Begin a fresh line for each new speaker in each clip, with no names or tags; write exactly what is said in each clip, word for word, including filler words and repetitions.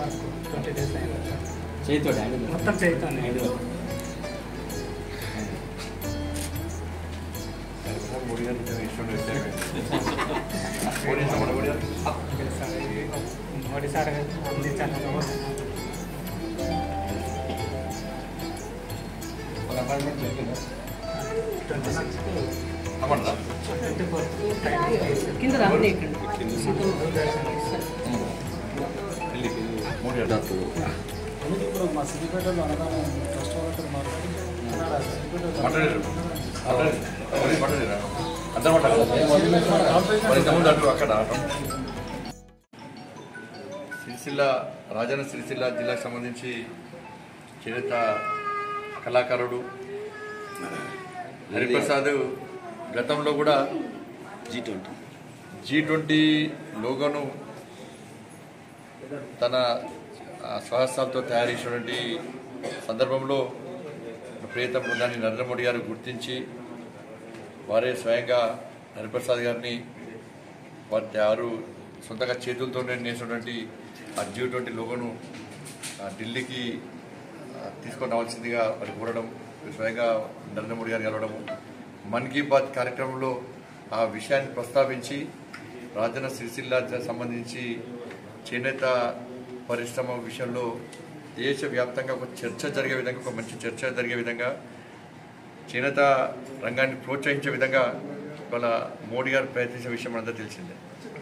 Twenty days అయింది sir.
చేతితో
మొత్తం చేయితోనే ఐదు మోడీ సార్ అందించాను. ట్వంటీ సిక్స్ ట్వంటీ ఫోర్త్
కింద రావాలి ఇక్కడ
ఇప్పుడు మా సిద్దిపేటలో అన్నదానం ట్రస్ట్ వాళ్ళతో మాట్లాడి
అక్కడ సిరిసిల్ల రాజన్న సిరిసిల్ల జిల్లాకు సంబంధించి చేనేత కళాకారుడు హరిప్రసాద్ గతంలో కూడా జీ ట్వంటీ జీ ట్వంటీ లోగోను తన స్వహస్తాలతో తయారు చేసినటువంటి సందర్భంలో ప్రియతమ బృందాన్ని నరేంద్ర మోడీ గారు గుర్తించి వారే స్వయంగా హరిప్రసాద్ గారిని వారి వారు సొంతంగా చేతులతో నేసినటువంటి ఆ జీ ట్వంటీ లోగోను ఢిల్లీకి తీసుకొని రావాల్సిందిగా వారు కోరడం, స్వయంగా నరేంద్ర మోడీ గారు కలవడము, మన్ కీ బాత్ కార్యక్రమంలో ఆ విషయాన్ని ప్రస్తావించి రాజన్న సిరిసిల్ల సంబంధించి చేనేత పరిశ్రమ విషయంలో దేశవ్యాప్తంగా ఒక చర్చ జరిగే విధంగా, ఒక మంచి చర్చ జరిగే విధంగా, చేనేత రంగాన్ని ప్రోత్సహించే విధంగా వాళ్ళ మోడీ గారు ప్రయత్నించే విషయం మనంతా తెలిసిందే.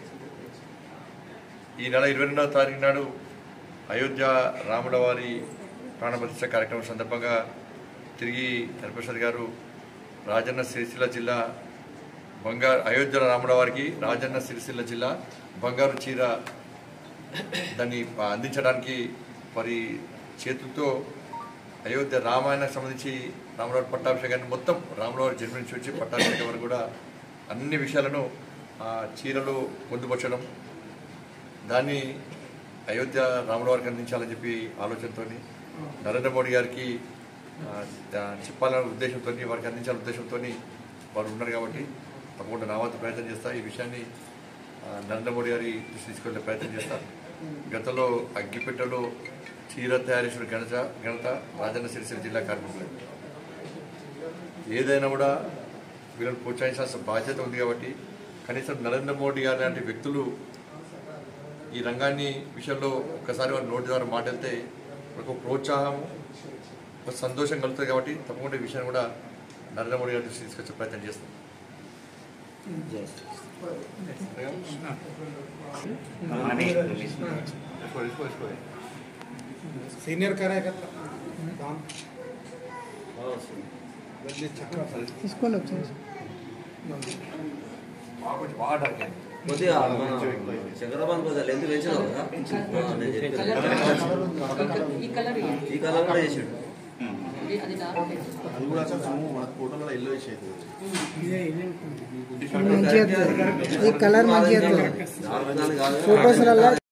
ఈ నెల ఇరవై రెండవ తారీఖు నాడు అయోధ్య రాముల వారి ప్రాణప్రతిష్ఠ కార్యక్రమం సందర్భంగా తిరిగి హరిప్రసాద్ గారు రాజన్న సిరిసిల్ల జిల్లా బంగారు అయోధ్య రాముల వారికి రాజన్న సిరిసిల్ల జిల్లా బంగారు చీర దాన్ని అందించడానికి వారి చేతులతో అయోధ్య రామాయణకు సంబంధించి రాములవారి పట్టాభిషేకాన్ని మొత్తం రాములవారి జన్మ నుంచి వచ్చి పట్టాభిషేకం వరకు కూడా అన్ని విషయాలను ఆ చీరలు పొందుపరచడం, దాన్ని అయోధ్య రాములవారికి అందించాలని చెప్పి ఆలోచనతో నరేంద్ర మోడీ గారికి చెప్పాలనే ఉద్దేశంతో, వారికి అందించాలనే ఉద్దేశంతో వారు ఉన్నారు కాబట్టి తప్పకుండా నా వంతు ప్రయత్నం చేస్తా. ఈ విషయాన్ని నరేంద్ర మోడీ గారి తీసుకెళ్లే ప్రయత్నం చేస్తారు. గతంలో అగ్గిపెట్టెలో చీర తయారు చేసిన ఘనత ఘనత రాజన్న సిరిసిల్ల జిల్లా కార్మికులు. ఏదైనా కూడా వీళ్ళని ప్రోత్సహించాల్సిన బాధ్యత ఉంది కాబట్టి కనీసం నరేంద్ర మోడీ గారు లాంటి వ్యక్తులు ఈ రంగాన్ని విషయంలో ఒక్కసారి వారి నోటి ద్వారా మాట్లాడితే ఒక ప్రోత్సాహం, ఒక సంతోషం కలుగుతుంది కాబట్టి తప్పకుండా ఈ విషయాన్ని కూడా నరేంద్ర మోడీ గారి తీసుకొచ్చే ప్రయత్నం చేస్తాం.
సీనియర్ కార్యకర్త
తీసుకొని వచ్చేసి
కొద్దిగా చక్రపాణి కొద్దిగా లెంత్ పెంచినావు కదా, ఈ కలర్ కూడా చేసాడు.
ఈ కలర్ మంచిగా ఫోటోస్